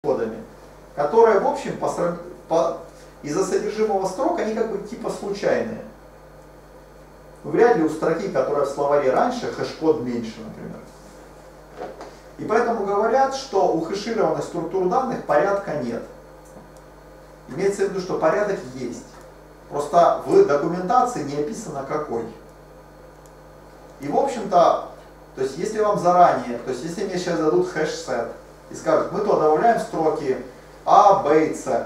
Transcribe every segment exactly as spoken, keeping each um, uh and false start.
кодами, которые, в общем, по, по, из-за содержимого строк, они как бы типа случайные. Вряд ли у строки, которая в словаре раньше, хэш-код меньше, например. И поэтому говорят, что у хэшированных структур данных порядка нет. Имеется в виду, что порядок есть. Просто в документации не описано какой. И в общем-то, то есть если вам заранее, то есть если мне сейчас дадут хэш-сет и скажут, мы туда добавляем строки А, Б и С.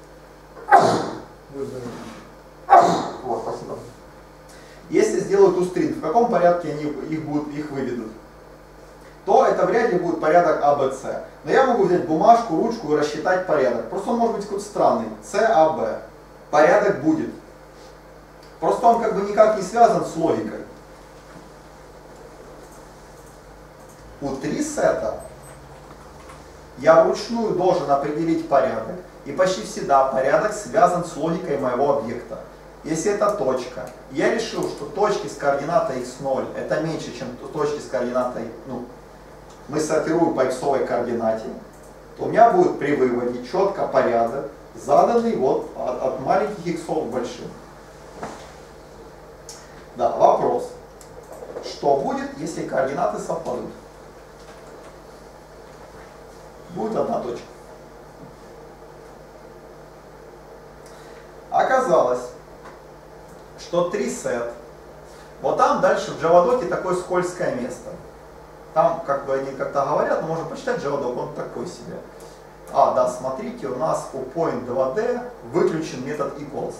Вот, спасибо. Если сделают toString, в каком порядке они их, будут, их выведут, то это вряд ли будет порядок А, Б, С. Но я могу взять бумажку, ручку и рассчитать порядок. Просто он может быть какой-то странный. С, А, Б. Порядок будет. Просто он как бы никак не связан с логикой. У три сета я вручную должен определить порядок. И почти всегда порядок связан с логикой моего объекта. Если это точка, я решил, что точки с координатой икс ноль это меньше, чем точки с координатой, ну, мы сортируем по иксовой координате, то у меня будет при выводе четко порядок, заданный вот от, от маленьких иксов к большим. Да, вопрос. Что будет, если координаты совпадут? Будет одна точка. Оказалось, что три сет, вот там дальше в джавадоке такое скользкое место. Там, как бы они как-то говорят, но можно почитать джавадок, он такой себе. А, да, смотрите, у нас у point два дэ выключен метод equals.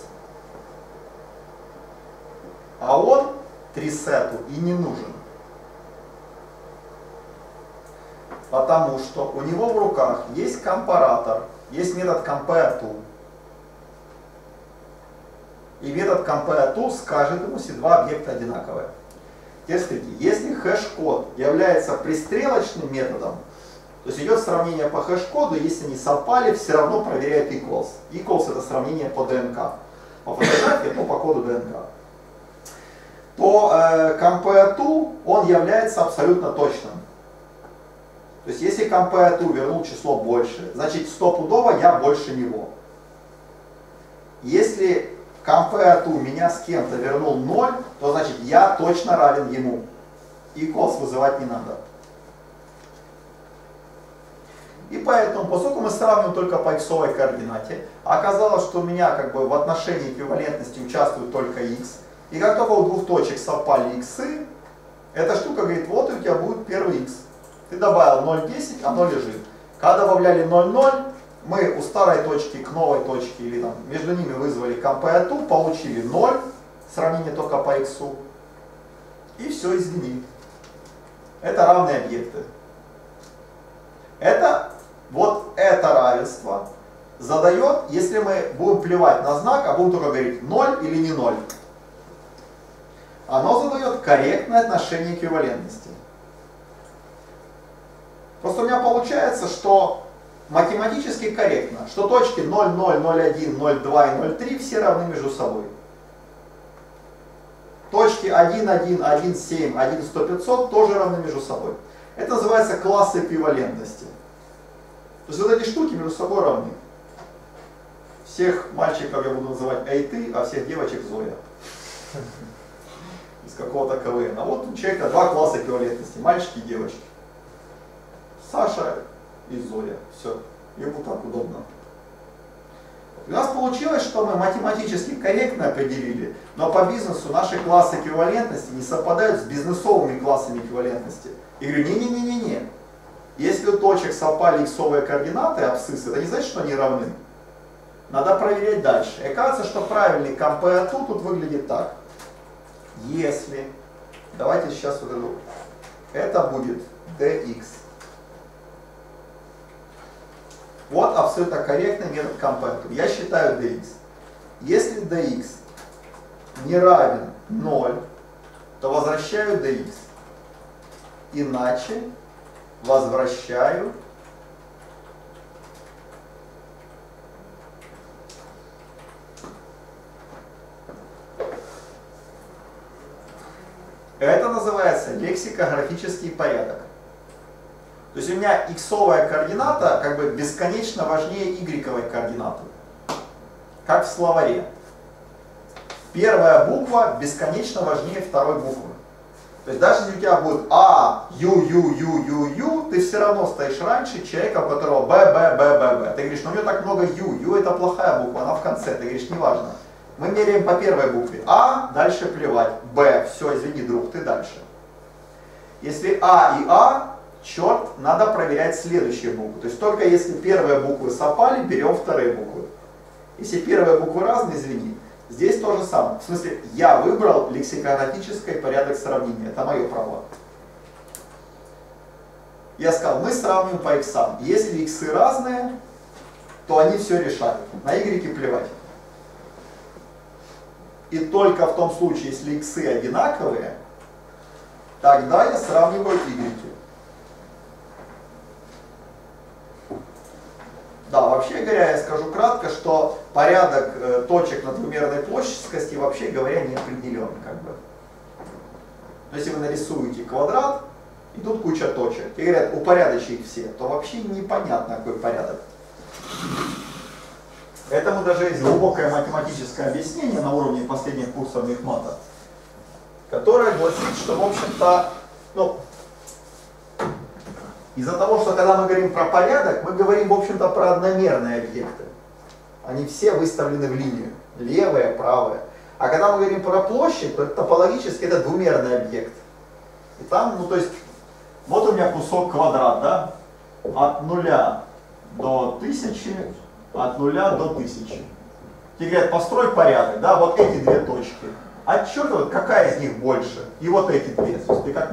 А он три сету и не нужен. Потому что у него в руках есть компаратор, есть метод compareTo. И метод compareTo скажет ему, если два объекта одинаковые. Теперь смотрите, если хэш-код является пристрелочным методом, то есть идет сравнение по хэш-коду, если они совпали, все равно проверяет equals. Equals это сравнение по ДНК. По фотографии, то по коду ДНК. То э, compareTo, он является абсолютно точным. То есть если compareTo вернул число больше, значит стопудово я больше него. Если compareTo меня с кем-то вернул ноль, то значит я точно равен ему. Equals вызывать не надо. И поэтому, поскольку мы сравниваем только по иксовой координате, оказалось, что у меня как бы в отношении эквивалентности участвует только x. И как только у двух точек совпали иксы, эта штука говорит, вот у тебя будет первый x. Ты добавил ноль десять, оно лежит. Когда добавляли ноль ноль, мы у старой точки к новой точке, или там, между ними вызвали compareTo, получили ноль, сравнение только по x. И все, извини. Это равные объекты. Это, вот это равенство задает, если мы будем плевать на знак, а будем только говорить ноль или не ноль. Оно задает корректное отношение эквивалентности. Просто у меня получается, что математически корректно, что точки ноль ноль, ноль один, ноль два и ноль три все равны между собой. Точки один один, один семь, один сто, пятьсот тоже равны между собой. Это называется класс эквивалентности. То есть вот эти штуки между собой равны. Всех мальчиков я буду называть Эйты, а всех девочек Зоя. Из какого-то КВН. А вот у человека два класса эквивалентности, мальчики и девочки. Саша и Зоя. Все. Ему так удобно. У нас получилось, что мы математически корректно определили, но по бизнесу наши классы эквивалентности не совпадают с бизнесовыми классами эквивалентности. И говорю, не-не-не-не-не. Если у точек совпали иксовые координаты, абсциссы, это не значит, что они равны. Надо проверять дальше. И оказывается, что правильный compareTo тут выглядит так. Если, давайте сейчас вот эту, это будет dx. Вот абсолютно корректный метод compareTo. Я считаю dx. Если dx не равен ноль, то возвращаю dx. Иначе возвращаю это называется лексикографический порядок. То есть у меня иксовая координата как бы бесконечно важнее y-овой координаты. Как в словаре. Первая буква бесконечно важнее второй буквы. То есть даже если у тебя будет А, Ю, Ю, Ю, Ю, Ю, ты все равно стоишь раньше человека, у которого Б, Б, Б, Б, Б. Ты говоришь, ну у него так много Ю, Ю это плохая буква, она в конце. Ты говоришь, неважно. Мы меряем по первой букве. А, дальше плевать. Б, все, извини, друг, ты дальше. Если А и А, черт, надо проверять следующие буквы. То есть только если первые буквы совпали, берем вторые буквы. Если первые буквы разные, извини. Здесь то же самое. В смысле, я выбрал лексикографический порядок сравнения. Это мое право. Я сказал, мы сравниваем по иксам. Если иксы разные, то они все решают. На y плевать. И только в том случае, если иксы одинаковые, тогда я сравниваю y. Да, вообще говоря, я скажу кратко, что порядок э, точек на двумерной плоскости, вообще говоря, не определен. Как бы. Но если вы нарисуете квадрат, и тут куча точек, и говорят, упорядочи их все, то вообще непонятно, какой порядок. Этому даже есть глубокое математическое объяснение на уровне последних курсов мехмата, которое гласит, что, в общем-то, ну, из-за того, что когда мы говорим про порядок, мы говорим, в общем-то, про одномерные объекты. Они все выставлены в линию. Левые, правые. А когда мы говорим про площадь, то топологически это двумерный объект. И там, ну то есть, вот у меня кусок квадрат, да? От нуля до тысячи, от нуля до тысячи. Тебе говорят, построй порядок, да? Вот эти две точки. А черт, какая из них больше? И вот эти две. То есть ты как не...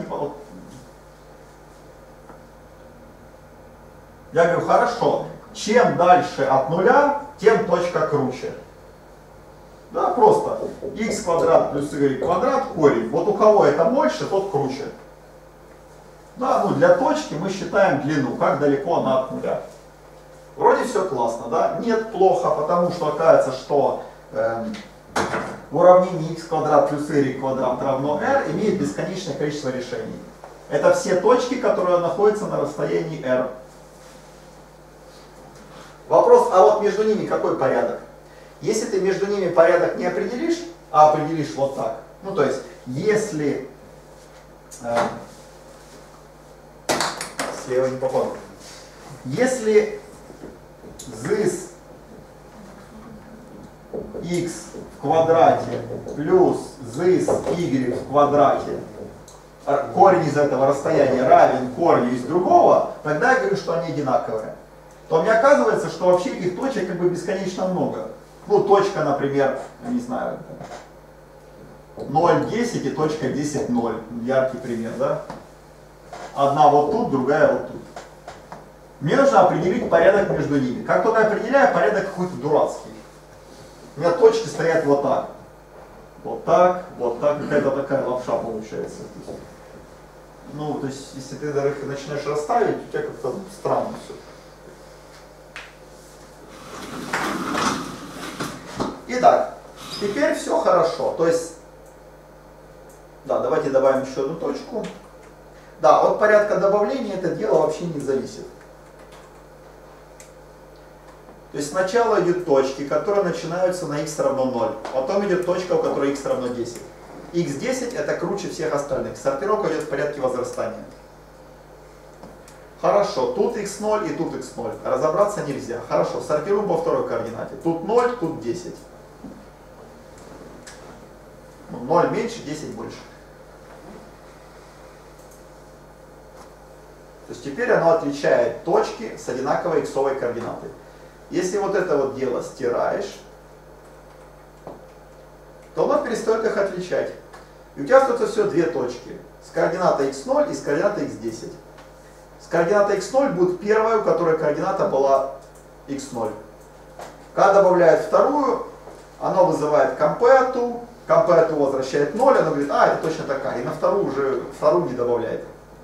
Я говорю, хорошо, чем дальше от нуля, тем точка круче. Да, просто x квадрат плюс y квадрат корень. Вот у кого это больше, тот круче. Да, ну для точки мы считаем длину, как далеко она от нуля. Вроде все классно, да? Нет, плохо, потому что оказывается, что э, уравнение x квадрат плюс y квадрат равно r имеет бесконечное количество решений. Это все точки, которые находятся на расстоянии r. Вопрос, а вот между ними какой порядок? Если ты между ними порядок не определишь, а определишь вот так, ну то есть, если... Э, слева не попал. Если this x в квадрате плюс this y в квадрате, корень из этого расстояния равен корню из другого, тогда я говорю, что они одинаковые. То мне оказывается, что вообще этих точек как бы бесконечно много. Ну, точка, например, не знаю, ноль десять и точка десять ноль. Яркий пример, да? Одна вот тут, другая вот тут. Мне нужно определить порядок между ними. Как только я определяю, порядок какой-то дурацкий. У меня точки стоят вот так. Вот так, вот так. Какая-то такая лапша получается. Ну, то есть, если ты их начинаешь расставить, у тебя как-то странно все. Итак, теперь все хорошо. То есть, да, давайте добавим еще одну точку. Да, от порядка добавления это дело вообще не зависит. То есть сначала идут точки, которые начинаются на x равно ноль. Потом идет точка, у которой x равно десять. икс десять это круче всех остальных. Сортировка идет в порядке возрастания. Хорошо, тут икс ноль и тут икс ноль. Разобраться нельзя. Хорошо, сортируем по второй координате. Тут ноль, тут десять. ноль меньше, десять больше. То есть теперь оно отличает точки с одинаковой иксовой координатой. Если вот это вот дело стираешь, то оно перестает их отличать. И у тебя остается все две точки. С координатой икс ноль и с координатой икс десять. С координатой икс ноль будет первая, у которой координата была икс ноль. Когда добавляет вторую, оно вызывает compare to, compare to возвращает ноль, оно говорит, а, это точно такая. И на вторую уже вторую не добавляет.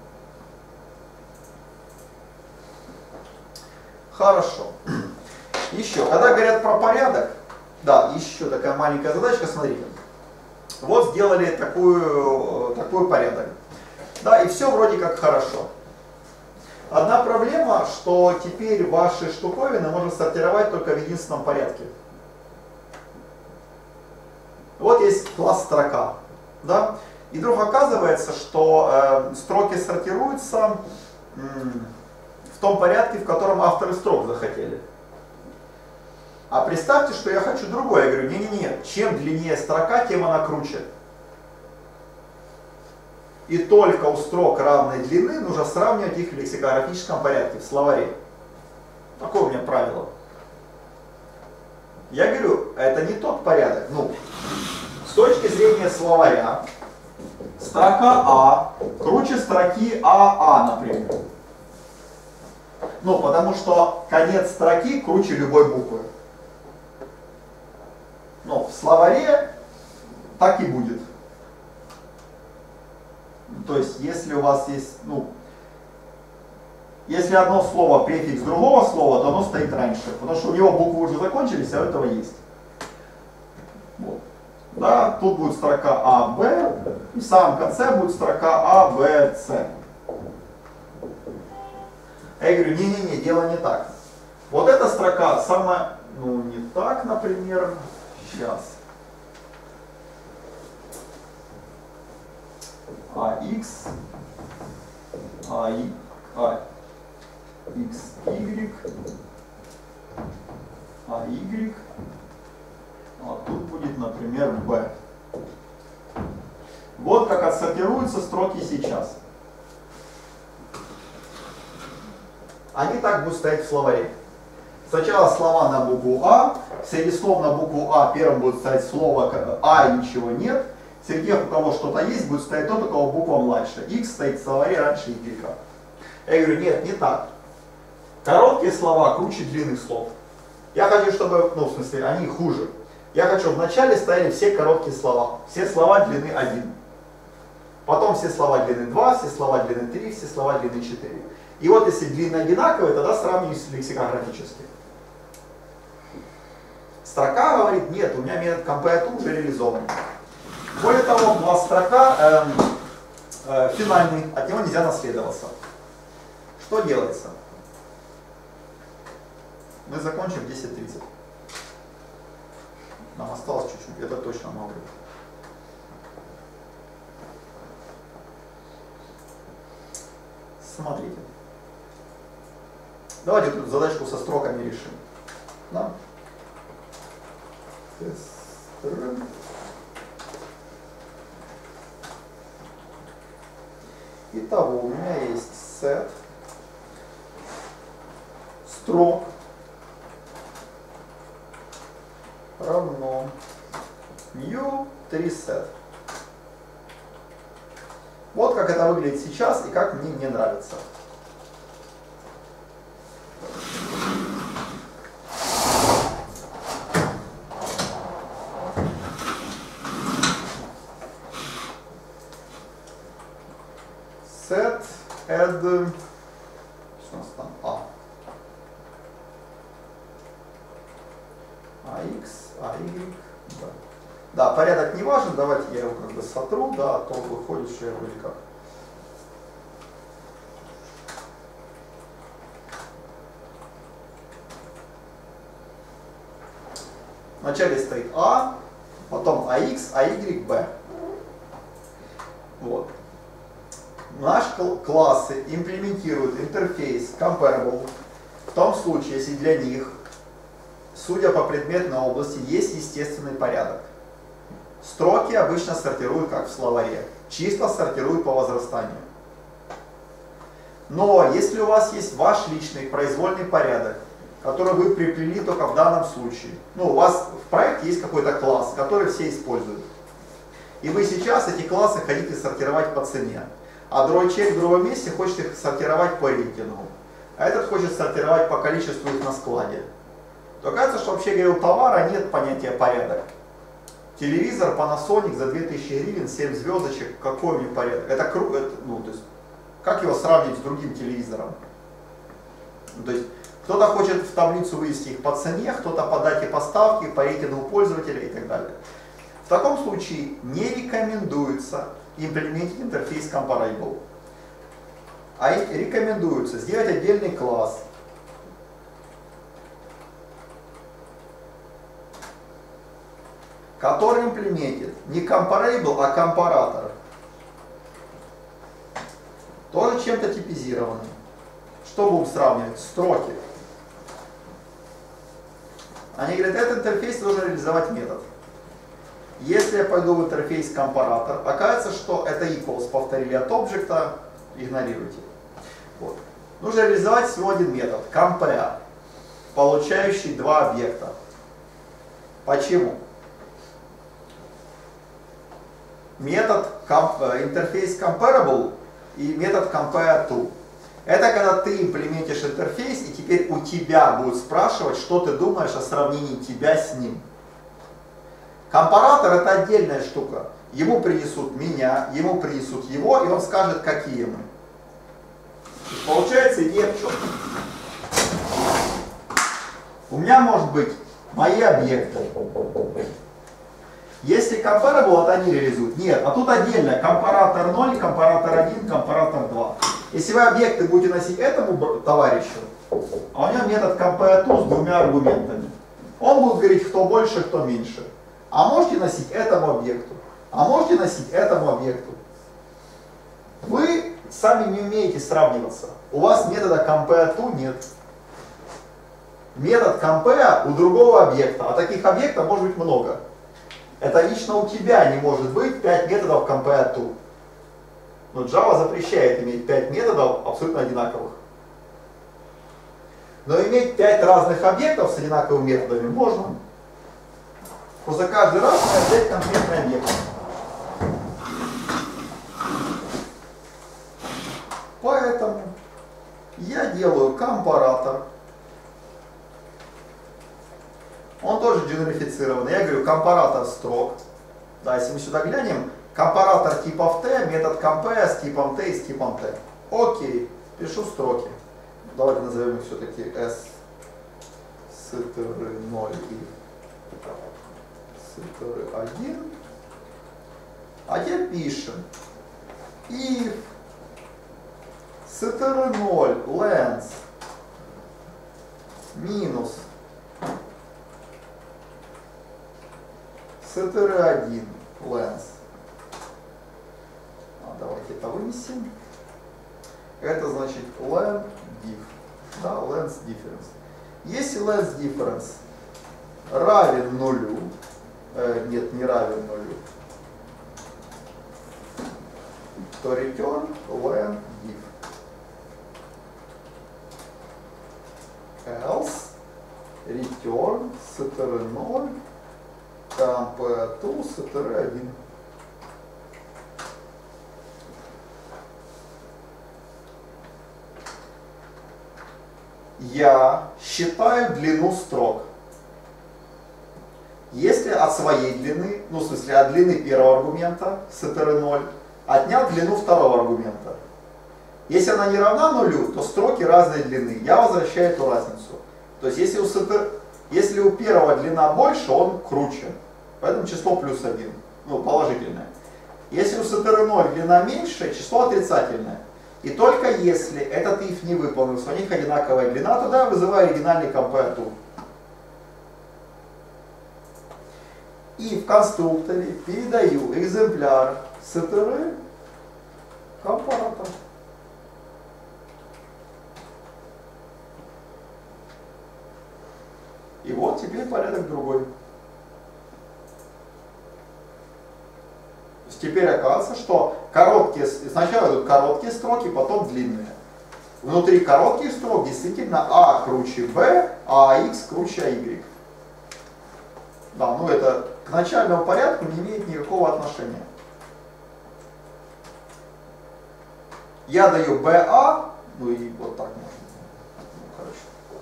Хорошо. Еще, когда говорят про порядок, да, еще такая маленькая задачка, смотрите. Вот сделали такую, такой порядок. Да, и все вроде как хорошо. Одна проблема, что теперь ваши штуковины можно сортировать только в единственном порядке. Вот есть класс строка, да? И вдруг оказывается, что э, строки сортируются э, в том порядке, в котором авторы строк захотели. А представьте, что я хочу другое. Я говорю, не-не-не, чем длиннее строка, тем она круче. И только у строк равной длины нужно сравнивать их в лексикографическом порядке, в словаре. Такое у меня правило. Я говорю, это не тот порядок. Ну, с точки зрения словаря, строка А круче строки АА, например. Ну, потому что конец строки круче любой буквы. Ну, в словаре так и будет. То есть, если у вас есть, ну, если одно слово префикс другого слова, то оно стоит раньше, потому что у него буквы уже закончились, а у этого есть. Вот. Да, тут будет строка А, Б, и в самом конце будет строка А, Б, С. Я говорю, не-не-не, дело не так. Вот эта строка самая, ну, не так, например, сейчас. АХ, АИ, А, XY, AY, а тут будет, например, B. Вот как отсортируются строки сейчас. Они так будут стоять в словаре. Сначала слова на букву А, среди слов на букву А первым будет стоять слово А и ничего нет. Среди тех, у кого что-то есть, будет стоять тот, у кого буква младше. X стоит в словаре раньше Y. Я говорю, нет, не так. Короткие слова круче длинных слов. Я хочу, чтобы, ну, в смысле, они хуже. Я хочу, чтобы вначале стояли все короткие слова. Все слова длины один. Потом все слова длины два, все слова длины три, все слова длины четыре. И вот если длины одинаковые, тогда сравниваюсь лексикографически. Строка говорит, нет, у меня метод компариатур уже реализован. Более того, класс строка э, э, финальный, от него нельзя наследоваться. Что делается? Мы закончим в десять тридцать. Нам осталось чуть-чуть, это точно могу. Смотрите. Давайте тут задачку со строками решим. Да? Итого, у меня есть set строк равно new три set. Вот как это выглядит сейчас и как мне не нравится. Set add, что у нас там, А. AX, AY, да. Да, порядок не важен, давайте я его как бы сотру, да, а то выходит, что я вроде как. Вначале стоит А, потом АХ, АY, Б. Вот. Наши классы имплементируют интерфейс comparable в том случае, если для них, судя по предметной области, есть естественный порядок. Строки обычно сортируют как в словаре, числа сортируют по возрастанию. Но если у вас есть ваш личный произвольный порядок, который вы приплели только в данном случае, ну, у вас в проекте есть какой-то класс, который все используют, и вы сейчас эти классы хотите сортировать по цене, а другой человек в другом месте хочет их сортировать по рейтингу, а этот хочет сортировать по количеству их на складе, то кажется, что вообще, говоря, у товара нет понятия порядок. Телевизор Panasonic за две тысячи гривен, семь звездочек, какой у него порядок? Это круто, ну, то есть, как его сравнить с другим телевизором? Ну, то есть, кто-то хочет в таблицу вывести их по цене, кто-то по дате поставки, по рейтингу пользователя и так далее. В таком случае не рекомендуется имплементировать интерфейс Comparable. а рекомендуется сделать отдельный класс, который имплементит не comparable, а компаратор. Тоже чем-то типизированный. Что будем сравнивать? Строки. Они говорят, этот интерфейс должен реализовать метод. Если я пойду в интерфейс компаратор, окажется, что это equals повторили от объекта, игнорируйте. Вот. Нужно реализовать всего один метод, compare, получающий два объекта. Почему? Метод интерфейс comparable и метод compare to. Это когда ты имплементишь интерфейс, и теперь у тебя будут спрашивать, что ты думаешь о сравнении тебя с ним. Компаратор — это отдельная штука. Ему принесут меня, ему принесут его, и он скажет, какие мы. Получается идея в чем? У меня может быть мои объекты. Если comparable, вот они реализуют. Нет, а тут отдельно компаратор ноль, компаратор один, компаратор два. Если вы объекты будете носить этому товарищу, а у него метод compare to с двумя аргументами, он будет говорить, кто больше, кто меньше. А можете носить этому объекту, а можете носить этому объекту. Вы сами не умеете сравниваться. У вас метода compare to нет. Метод compare у другого объекта, а таких объектов может быть много. Это лично у тебя не может быть пять методов compare to. Но Java запрещает иметь пять методов абсолютно одинаковых. Но иметь пять разных объектов с одинаковыми методами можно. Просто каждый раз надо взять конкретный объект. Поэтому я делаю компаратор. Он тоже дженерифицированный. Я говорю компаратор строк. Да, если мы сюда глянем, компаратор типов T, метод compare с типом T и с типом T. Окей, пишу строки. Давайте назовем их все-таки S, str ноль и str один. А теперь пишем if str ноль length минус str один length. А, давайте это вынесем. Это значит length diff. Да, length difference. Если length difference равен нулю, э, нет, не равен нулю, то return length diff. Else return str ноль compare to str один. Я считаю длину строк. Если от своей длины, ну в смысле от длины первого аргумента str ноль, отнял длину второго аргумента. Если она не равна нулю, то строки разной длины. Я возвращаю эту разницу. То есть если у, str, если у первого длина больше, он круче. Поэтому число плюс один. Ну, положительное. Если у str ноль длина меньше, число отрицательное. И только если этот if не выполнился, у них одинаковая длина, тогда я вызываю оригинальный compare to. И в конструкторе передаю экземпляр str компаратор. И вот теперь порядок другой. Теперь оказывается, что короткие, сначала идут короткие строки, потом длинные. Внутри коротких строк действительно А круче Б, а Х круче Y. Да, ну это к начальному порядку не имеет никакого отношения. Я даю БА, ну и вот так можно. Ну, короче.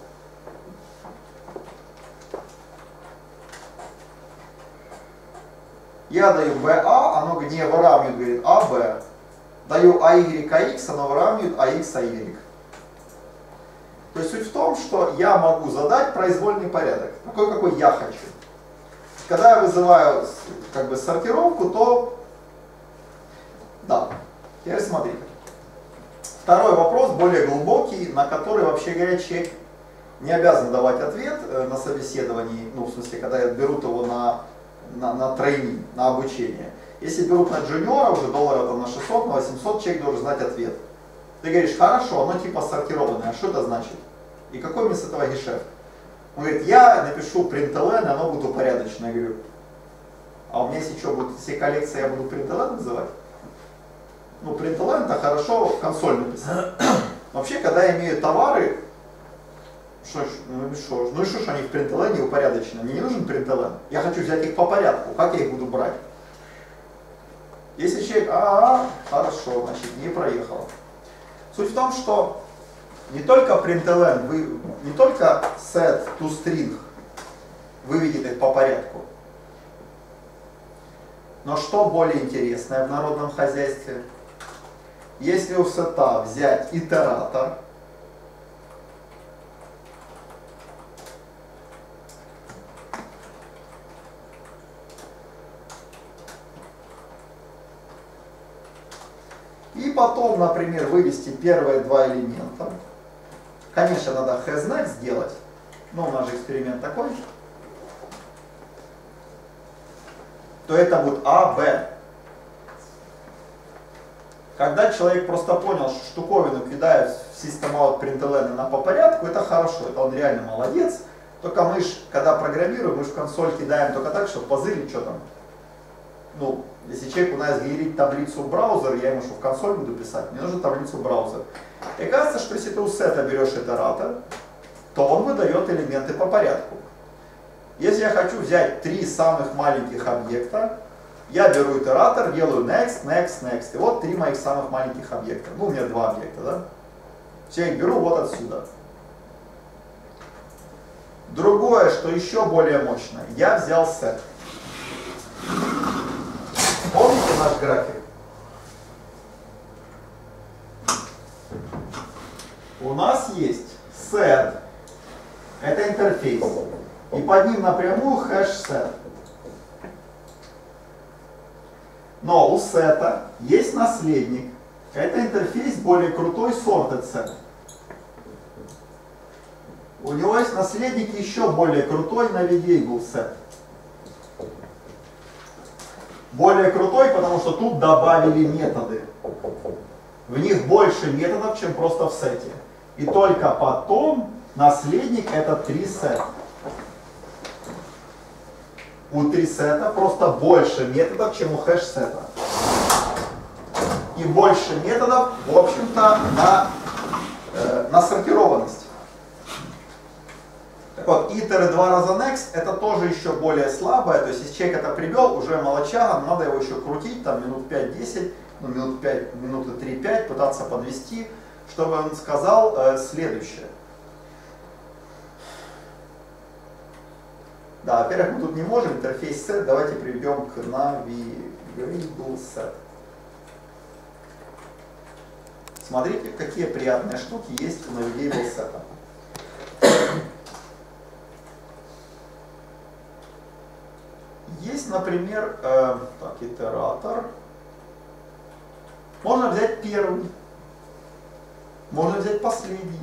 Я даю БА, оно не выравнивает, говорит АБ. Даю АY, АХ, оно выравнивает АХ, АY. То есть суть в том, что я могу задать произвольный порядок, такой, какой я хочу. Когда я вызываю как бы сортировку, то да. Теперь смотрите. Второй вопрос, более глубокий, на который, вообще говоря, человек не обязан давать ответ на собеседовании, ну, в смысле, когда берут его на, на, на трейнинг, на обучение. Если берут на джуниора, уже долларов там, на шестьсот, на восемьсот, человек должен знать ответ. Ты говоришь, хорошо, оно типа сортированное, а что это значит? И какой мне с этого гешефт? Он говорит, я напишу println, оно будет упорядочено. Я говорю, а у меня если что, будет все коллекции, я буду println называть? Ну, println это хорошо в консоль написать. Вообще, когда я имею товары, что, ну, что, ну и что ж они в println упорядочены? Мне не нужен println. Я хочу взять их по порядку. Как я их буду брать? Если человек, а, хорошо, значит, не проехал. Суть в том, что не только println, вы, не только set to string выведет их по порядку, но что более интересное в народном хозяйстве, если у сета взять итератор, и потом, например, вывести первые два элемента, конечно, надо hasNext сделать, но у нас же эксперимент такой, то это будет А, Б. Когда человек просто понял, что штуковину кидают в system-out println на по порядку, это хорошо, это он реально молодец. Только мы ж, когда программируем, мы ж в консоль кидаем только так, чтобы позырить, что там. Ну, если человек у нас генерит таблицу в браузер, я ему что, в консоль буду писать? Мне нужно таблицу в браузер. И кажется, что если ты у сета берешь итератор, то он выдает элементы по порядку. Если я хочу взять три самых маленьких объекта, я беру итератор, делаю next, next, next. И вот три моих самых маленьких объекта. Ну, у меня два объекта, да? Я их беру вот отсюда. Другое, что еще более мощное. Я взял set. Помните наш график? У нас есть set. Это интерфейс. И под ним напрямую хэш set. Но у сета есть наследник. Это интерфейс более крутой sorted set. У него есть наследник еще более крутой navigable set. Более крутой, потому что тут добавили методы. В них больше методов, чем просто в сете. И только потом наследник это три сета. У три сета просто больше методов, чем у хэш-сета. И больше методов, в общем-то, на, э, на сортированность. Так вот, iter и два раза next это тоже еще более слабое. То есть, если человек это привел, уже молочага, надо его еще крутить, там минут пять-десять, ну минут пять, минуты три-пять, пытаться подвести, чтобы он сказал э, следующее. Да, во-первых, мы тут не можем, интерфейс set, давайте приведем к navigable set. Смотрите, какие приятные штуки есть у navigable set. Есть, например, э, так, итератор. Можно взять первый, можно взять последний.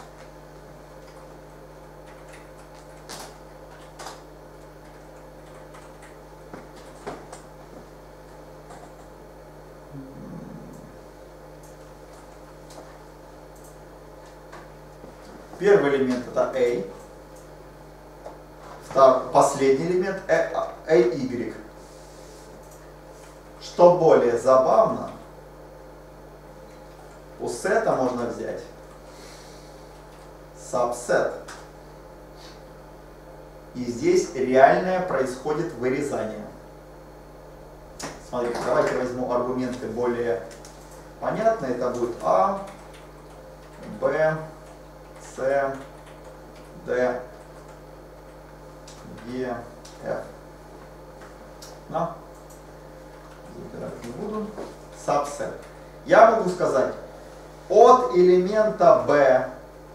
Первый элемент это A, второй, последний элемент A Y. Что более забавно, у сета можно взять subset. И здесь реальное происходит вырезание. Смотрите, давайте возьму аргументы более понятные. Это будет A, B, C, D, E, F. Но забирать не буду. Subset. Я могу сказать, от элемента B,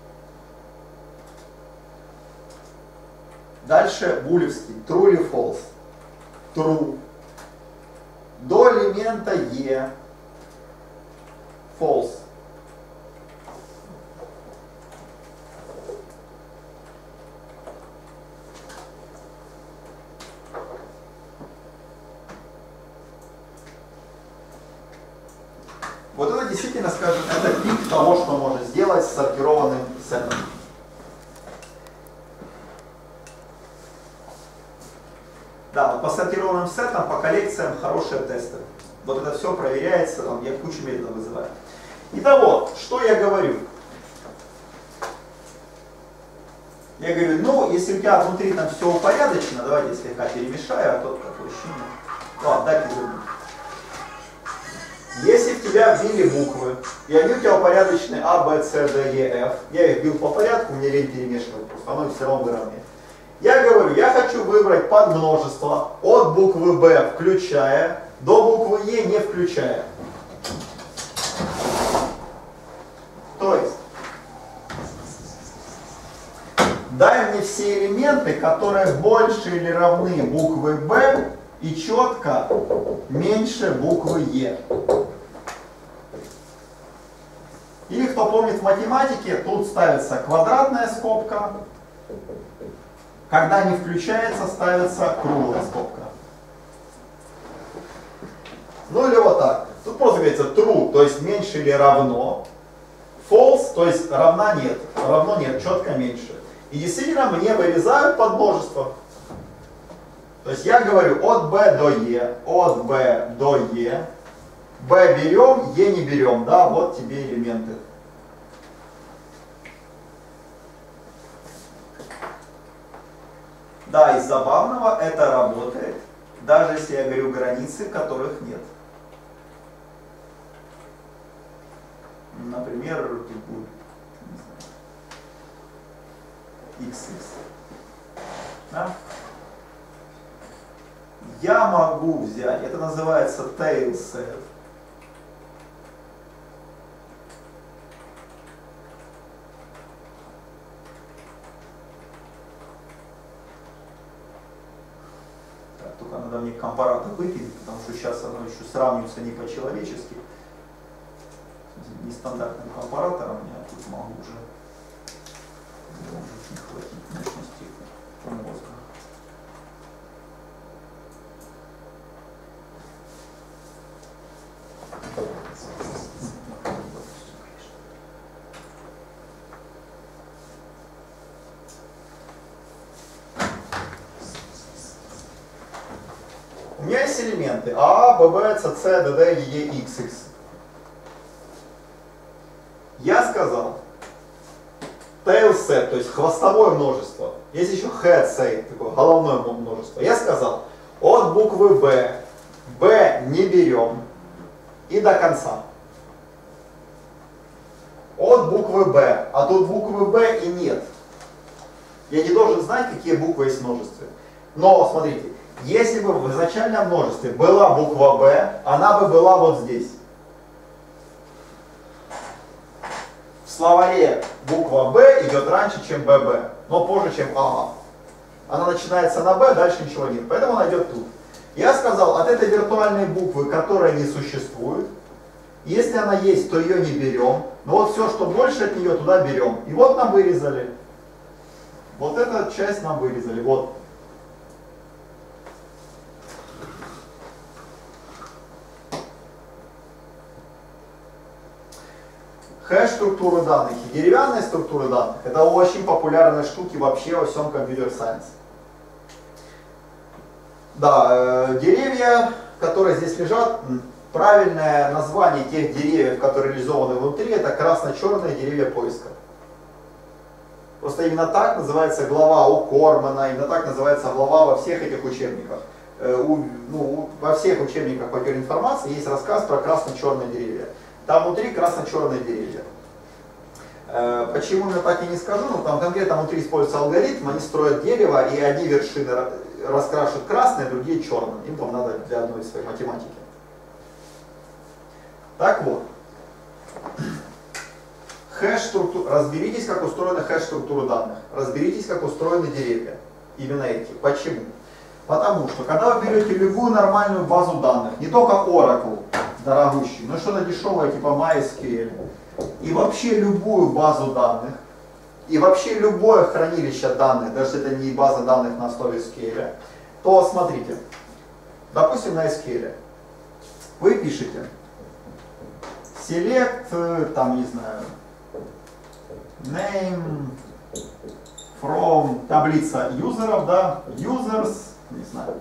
дальше булевский, true или false, true, до элемента E, false. Вот это действительно, скажем, это пик того, что можно сделать с сортированным сетом. Да, вот по сортированным сетам, по коллекциям хорошие тесты. Вот это все проверяется, там, я кучу методов вызываю. Итого, что я говорю? Я говорю, ну, если у тебя внутри там все упорядочено, давайте я слегка перемешаю, а то такое ощущение. Ладно, дайте верну. Если в тебя вбили буквы, и они у тебя упорядочены А, Б, С, Д, Е, Ф, я их бил по порядку, мне лень перемешивать, просто оно все равно выровняет. Я говорю, я хочу выбрать подмножество от буквы Б включая до буквы Е не включая. То есть, дай мне все элементы, которые больше или равны буквы Б и четко меньше буквы Е. Или кто помнит в математике, тут ставится квадратная скобка. Когда не включается, ставится круглая скобка. Ну или вот так. Тут просто говорится true, то есть меньше или равно. False, то есть равна нет. Равно нет, четко меньше. И действительно мне вырезают подмножество. То есть я говорю от B до E, от B до E. B берем, E не берем. Да, вот тебе элементы. Да, из забавного это работает, даже если я говорю границы, которых нет. Например, тут будет, не знаю, икс икс. Да? Я могу взять, это называется tail set. Только надо мне компаратор выпилить, потому что сейчас оно еще сравнивается не по-человечески. Нестандартным компаратором я тут могу уже может не хватить мощности мозга. У меня есть элементы А, Б, Б, С, С, Д, Д, Е, Х, Х. Я сказал tail set, то есть хвостовое множество. Есть еще head set, такое головное множество. Я сказал от буквы Б, Б не берем и до конца. От буквы Б, а тут буквы Б и нет. Я не должен знать, какие буквы есть в множестве. Но смотрите, если бы в изначальном множестве была буква Б, она бы была вот здесь. В словаре буква Б идет раньше, чем Б Б, но позже, чем А А. Она начинается на Б, дальше ничего нет, поэтому она идет тут. Я сказал, от этой виртуальной буквы, которая не существует, если она есть, то ее не берем, но вот все, что больше от нее, туда берем. И вот нам вырезали. Вот эту часть нам вырезали. Вот. Хэш-структуры данных и деревянные структуры данных — это очень популярные штуки вообще во всем компьютер-сайенсе. Да, э, деревья, которые здесь лежат, правильное название тех деревьев, которые реализованы внутри, это красно-черные деревья поиска. Просто именно так называется глава у Кормана, именно так называется глава во всех этих учебниках. Э, у, ну, во всех учебниках по информации есть рассказ про красно-черные деревья. Там внутри красно-черные деревья. Э, почему я так и не скажу, но там конкретно внутри используется алгоритм, они строят дерево, и одни вершины раскрашивают красные, другие черные. Им там надо для одной своей математики. Так вот. Хэш-структур... Разберитесь, как устроены хэш-структуры данных. Разберитесь, как устроены деревья. Именно эти. Почему? Потому что, когда вы берете любую нормальную базу данных, не только Oracle, дорогущий, но что-то дешевое, типа MySQL, и вообще любую базу данных, и вообще любое хранилище данных, даже если это не база данных на основе эс кью эль, то смотрите, допустим, на эс кью эль вы пишете select, там, не знаю, name from таблица юзеров, да, users, не знаю,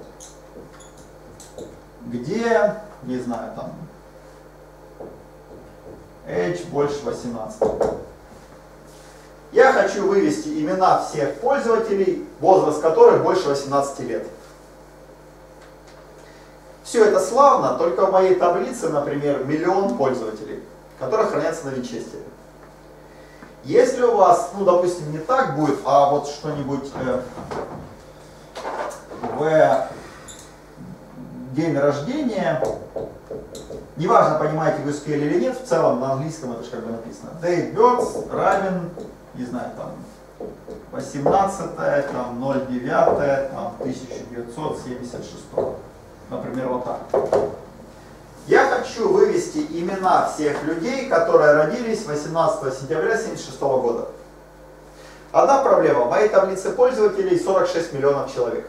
где, не знаю, там, age больше восемнадцати. Я хочу вывести имена всех пользователей, возраст которых больше восемнадцати лет. Все это славно, только в моей таблице, например, миллион пользователей, которые хранятся на винчестере. Если у вас, ну, допустим, не так будет, а вот что-нибудь э, в день рождения, неважно, понимаете вы эс кью эль или нет, в целом на английском это же как бы написано, date birth равен, не знаю, там, восемнадцатое, там, ноль девятое, там, тысяча девятьсот семьдесят шестого. Например, вот так. Я хочу вывести имена всех людей, которые родились восемнадцатого сентября тысяча девятьсот семьдесят шестого года. Одна проблема. В моей таблице пользователей сорок шесть миллионов человек.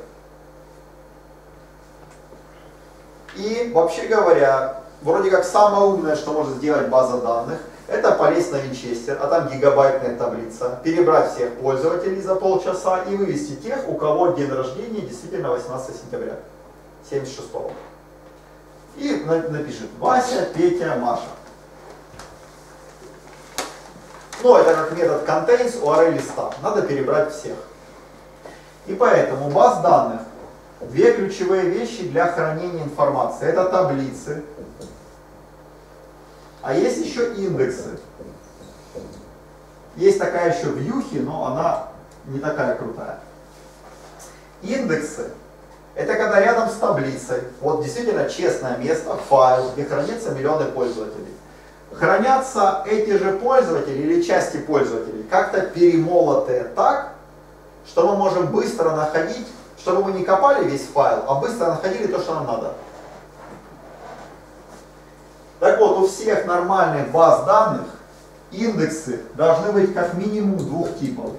И, вообще говоря, вроде как самое умное, что может сделать база данных, это полезть на винчестер, а там гигабайтная таблица, перебрать всех пользователей за полчаса и вывести тех, у кого день рождения действительно восемнадцатого сентября семьдесят шестого. И напишет Вася, Петя, Маша. Ну, это как метод contains у array листа. Надо перебрать всех. И поэтому баз данных две ключевые вещи для хранения информации. Это таблицы. А есть еще индексы. Есть такая еще вьюхи, но она не такая крутая. Индексы — это когда рядом с таблицей, вот действительно честное место, файл, где хранятся миллионы пользователей. Хранятся эти же пользователи или части пользователей как-то перемолотые так, что мы можем быстро находить, чтобы мы не копали весь файл, а быстро находили то, что нам надо. Так вот, у всех нормальных баз данных индексы должны быть как минимум двух типов.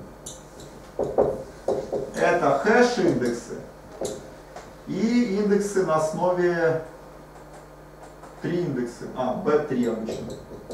Это хэш-индексы и индексы на основе три индексы, а, би три обычно.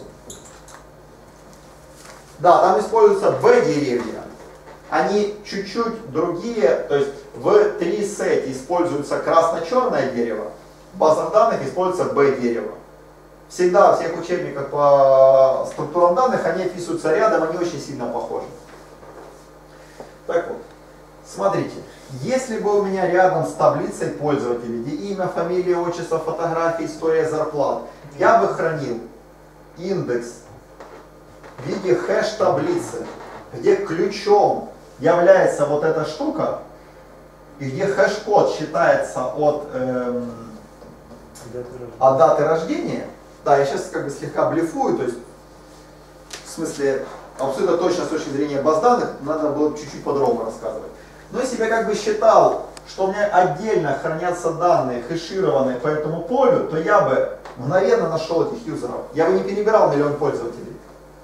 Да, там используются би-деревья. Они чуть-чуть другие, то есть в три сете используется красно-черное дерево, в базах данных используется би-дерево. Всегда в всех учебниках по структурам данных они описываются рядом, они очень сильно похожи. Так вот, смотрите, если бы у меня рядом с таблицей пользователей, где имя, фамилия, отчество, фотографии, история зарплат, я бы хранил индекс в виде хэш-таблицы, где ключом является вот эта штука, и где хэш-код считается от, эм, от даты рождения. Да, я сейчас как бы слегка блефую, то есть, в смысле, абсолютно точно с точки зрения баз данных, надо было чуть-чуть по-другому рассказывать. Но если бы я как бы считал, что у меня отдельно хранятся данные, хэшированные по этому полю, то я бы мгновенно нашел этих юзеров. Я бы не перебирал миллион пользователей.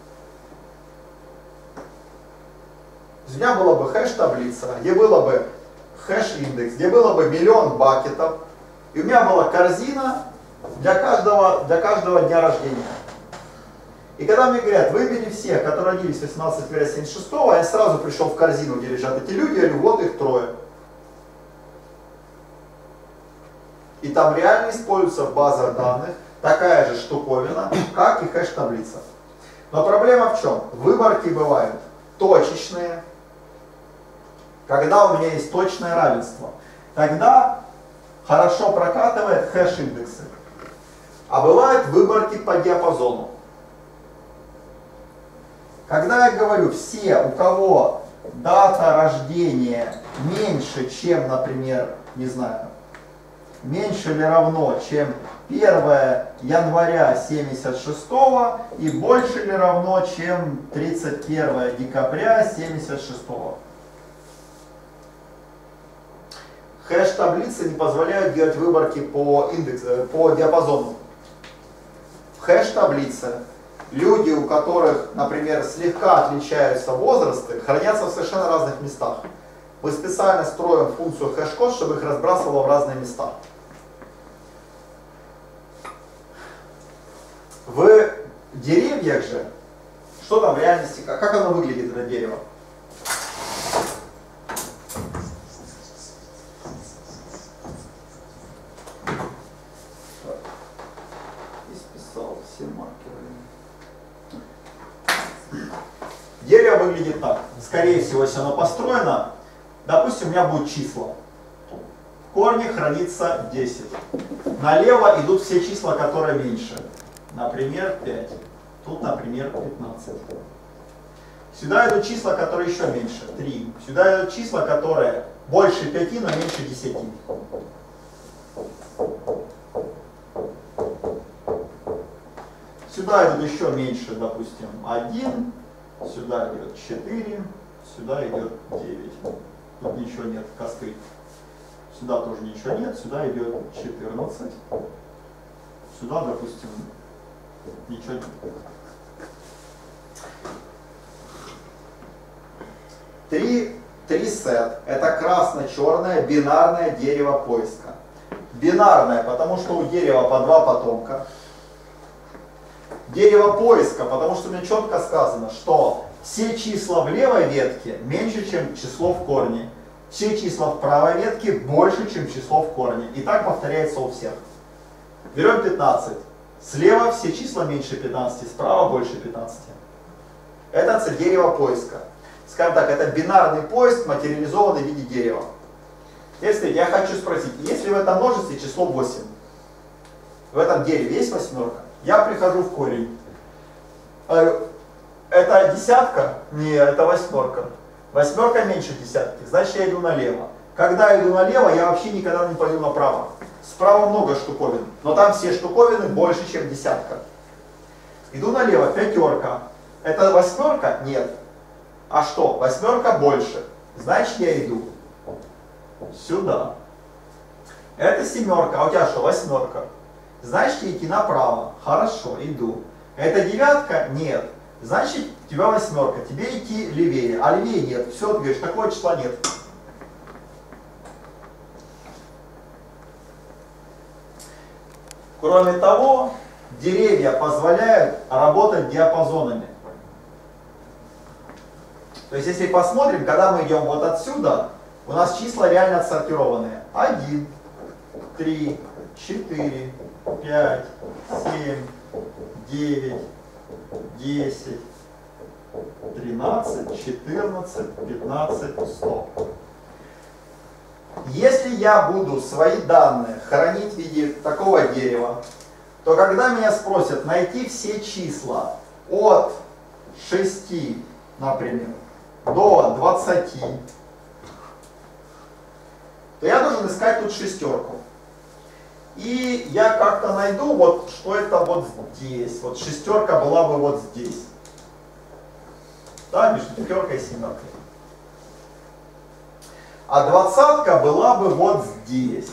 У меня была бы хэш-таблица, где было бы хэш-индекс, где было бы миллион бакетов, и у меня была корзина для каждого, для каждого дня рождения. И когда мне говорят, выбери всех, которые родились восемнадцатого сентября семьдесят шестого, я сразу пришел в корзину, где лежат эти люди, я говорю, вот их трое. И там реально используется в базах данных такая же штуковина, как и хэш-таблица. Но проблема в чем? Выборки бывают точечные, когда у меня есть точное равенство. Тогда хорошо прокатывает хэш-индексы. А бывают выборки по диапазону. Когда я говорю, все, у кого дата рождения меньше, чем, например, не знаю, меньше или равно, чем первое января семьдесят шестого и больше или равно, чем тридцать первое декабря семьдесят шестого. Хэш-таблицы не позволяют делать выборки по, индексу, по диапазону. В хэш-таблице люди, у которых, например, слегка отличаются возрасты, хранятся в совершенно разных местах. Мы специально строим функцию хэш-код, чтобы их разбрасывало в разные места. В деревьях же, что там в реальности, как оно выглядит, это дерево? Исписал все маркеры. Дерево выглядит так. Скорее всего, если оно построено, допустим, у меня будут числа. В корне хранится десять. Налево идут все числа, которые меньше. Например, пять. Тут, например, пятнадцать. Сюда идут числа, которые еще меньше. три. Сюда идут числа, которые больше пяти, но меньше десяти. Сюда идут еще меньше, допустим, один. Сюда идет четыре. Сюда идет девять. Тут ничего нет, костыль. Сюда тоже ничего нет. Сюда идет четырнадцать. Сюда, допустим, ничего нет. Три, три сет. Это красно-черное бинарное дерево поиска. Бинарное, потому что у дерева по два потомка. Дерево поиска, потому что мне четко сказано, что все числа в левой ветке меньше, чем число в корне. Все числа в правой ветке больше, чем число в корне. И так повторяется у всех. Берем пятнадцать. Слева все числа меньше пятнадцати, справа больше пятнадцати. Это дерево поиска. Скажем так, это бинарный поиск, материализованный в виде дерева. Если я хочу спросить, есть ли в этом множестве число восемь? В этом дереве есть восьмерка? Я прихожу в корень. Это десятка? Нет, это восьмерка. Восьмерка меньше десятки, значит я иду налево. Когда я иду налево, я вообще никогда не пойду направо. Справа много штуковин, но там все штуковины больше, чем десятка. Иду налево, пятерка. Это восьмерка? Нет. А что? Восьмерка больше. Значит я иду сюда. Это семерка, а у тебя что? Восьмерка. Значит идти направо. Хорошо, иду. Это девятка? Нет. Значит у тебя восьмерка. Тебе идти левее. А левее нет. Все, ты говоришь, такого числа нет. Кроме того, деревья позволяют работать диапазонами. То есть, если посмотрим, когда мы идем вот отсюда, у нас числа реально отсортированные. один, три, четыре, пять, семь, девять, десять, тринадцать, четырнадцать, пятнадцать, сто. Если я буду свои данные хранить в виде такого дерева, то когда меня спросят найти все числа от шести, например, до двадцати, то я должен искать тут шестерку. И я как-то найду, вот что это вот здесь. Вот шестерка была бы вот здесь. Да, между пятеркой и семеркой. А двадцатка была бы вот здесь.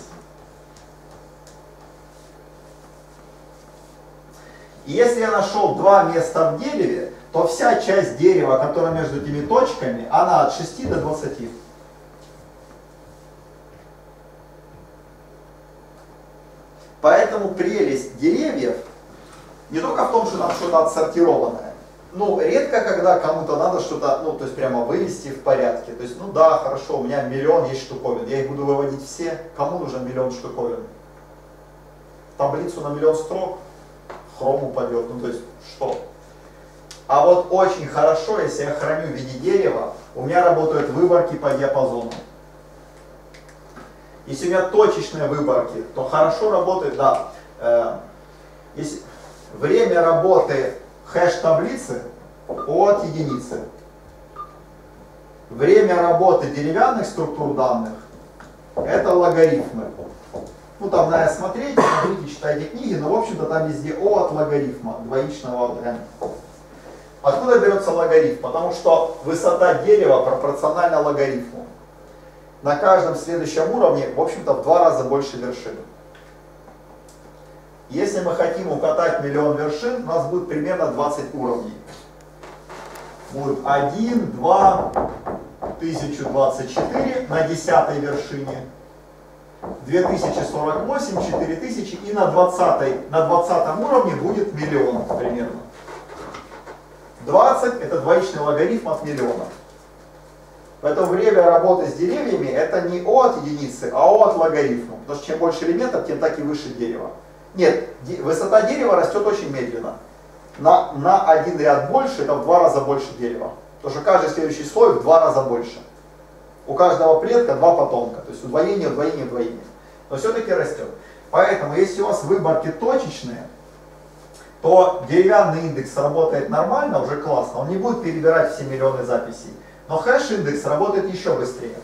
И если я нашел два места в дереве, то вся часть дерева, которая между этими точками, она от шести до двадцати. Поэтому прелесть деревьев не только в том, что там что-то отсортированное. Ну, редко, когда кому-то надо что-то, ну, то есть прямо вывести в порядке. То есть, ну да, хорошо, у меня миллион есть штуковин, я их буду выводить все. Кому нужен миллион штуковин? Таблицу на миллион строк? Хром упадет, ну то есть, что? А вот очень хорошо, если я храню в виде дерева, у меня работают выборки по диапазону. Если у меня точечные выборки, то хорошо работает, да. Э, если время работы хэш-таблицы от единицы. Время работы деревянных структур данных это логарифмы. Ну там надо смотреть, смотрите, читайте книги, но в общем-то там везде O от логарифма, двоичного от n. Откуда берется логарифм? Потому что высота дерева пропорциональна логарифму. На каждом следующем уровне, в общем-то, в два раза больше вершин. Если мы хотим укатать миллион вершин, у нас будет примерно двадцать уровней. Будет один, два, тысяча двадцать четыре на десятой вершине, две тысячи сорок восемь, четыре тысячи, и на двадцатой, на двадцатом уровне будет миллион примерно. двадцать это двоичный логарифм от миллиона. Поэтому время работы с деревьями это не O от единицы, а O от логарифма. Потому что чем больше элементов, тем так и выше дерево. Нет, высота дерева растет очень медленно. На, на один ряд больше, это в два раза больше дерева. Потому что каждый следующий слой в два раза больше. У каждого предка два потомка. То есть удвоение, удвоение, удвоение. Но все-таки растет. Поэтому, если у вас выборки точечные, то деревянный индекс работает нормально, уже классно. Он не будет перебирать все миллионы записей. Но хэш-индекс работает еще быстрее.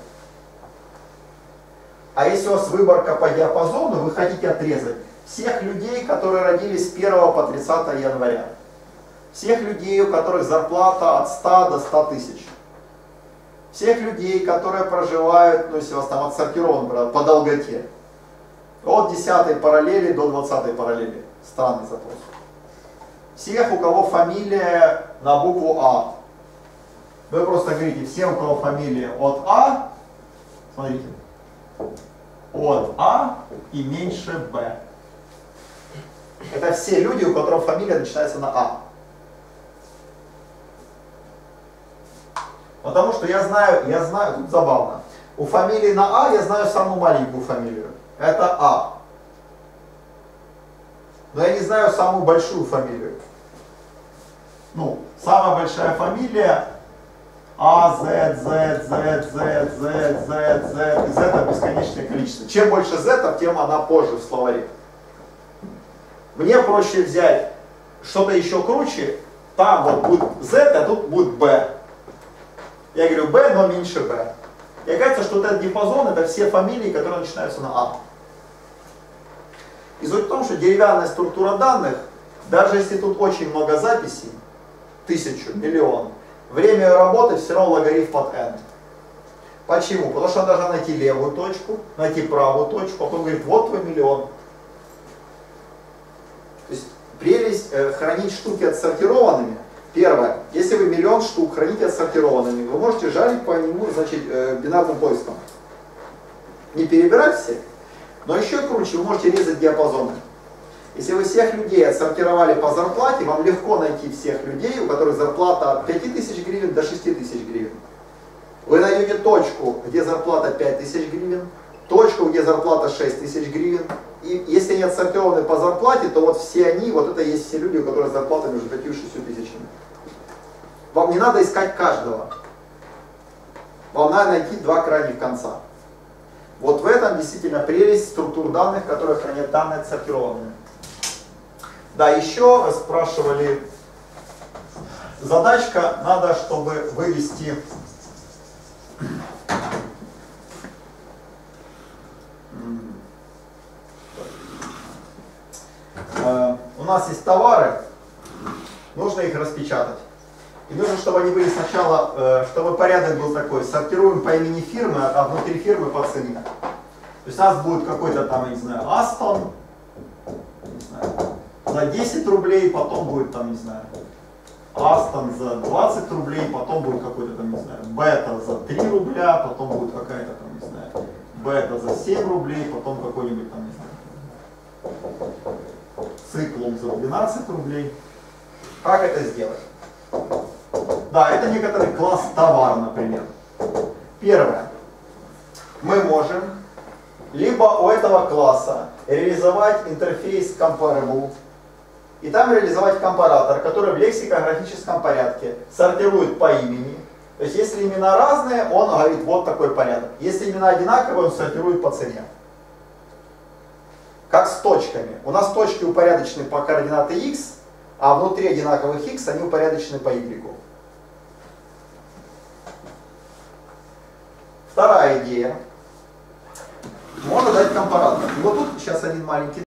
А если у вас выборка по диапазону, вы хотите отрезать всех людей, которые родились с первого по тридцатое января. Всех людей, у которых зарплата от ста до ста тысяч. Всех людей, которые проживают, ну если у вас там отсортировано по долготе. От десятой параллели до двадцатой параллели. Странный запрос. Всех, у кого фамилия на букву А. Вы просто говорите, все, у кого фамилия от А, смотрите, от А и меньше Б. Это все люди, у которых фамилия начинается на А. Потому что я знаю, я знаю, тут забавно, у фамилии на А я знаю самую маленькую фамилию. Это А. Но я не знаю самую большую фамилию. Ну, самая большая фамилия А, Z, Z, Z, Z, Z, Z, Z, и Z бесконечное количество. Чем больше Z, тем она позже в словаре. Мне проще взять что-то еще круче, там вот будет Z, а тут будет B. Я говорю B, но меньше B. И кажется, что вот этот диапазон, это все фамилии, которые начинаются на А. И суть в том, что деревянная структура данных, даже если тут очень много записей, тысячу, миллион, время ее работы все равно логарифм от n. Почему? Потому что она должна найти левую точку, найти правую точку, а потом говорит, вот твой миллион. То есть прелесть э, хранить штуки отсортированными. Первое, если вы миллион штук храните отсортированными, вы можете жарить по нему, значит, э, бинарным поиском. Не перебирать все, но еще круче, вы можете резать диапазоны. Если вы всех людей отсортировали по зарплате, вам легко найти всех людей, у которых зарплата от пяти тысяч гривен до шести тысяч гривен. Вы найдете точку, где зарплата пять тысяч гривен, точку, где зарплата шесть тысяч гривен. И если они отсортированы по зарплате, то вот все они, вот это есть все люди, у которых зарплата между пятью и шестью тысячами. Вам не надо искать каждого. Вам надо найти два крайних конца. Вот в этом действительно прелесть структур данных, которые хранят данные отсортированными. Да, еще спрашивали, задачка, надо, чтобы вывести э, у нас есть товары, нужно их распечатать. И нужно, чтобы они были сначала, э, чтобы порядок был такой, сортируем по имени фирмы, а внутри фирмы по цене. То есть у нас будет какой-то там, я не знаю, Aston, не знаю, за десять рублей, потом будет там, не знаю, Aston за двадцать рублей, потом будет какой-то там, не знаю, Beta за три рубля, потом будет какая-то там, не знаю, Beta за семь рублей, потом какой-нибудь там, не знаю, Циклум за двенадцать рублей. Как это сделать? Да, это некоторый класс товар, например. Первое. Мы можем либо у этого класса реализовать интерфейс comparable, и там реализовать компаратор, который в лексикографическом порядке сортирует по имени. То есть если имена разные, он говорит вот такой порядок. Если имена одинаковые, он сортирует по цене. Как с точками. У нас точки упорядочены по координаты x, а внутри одинаковых x они упорядочены по y. Вторая идея. Можно дать компаратор. И вот тут сейчас один маленький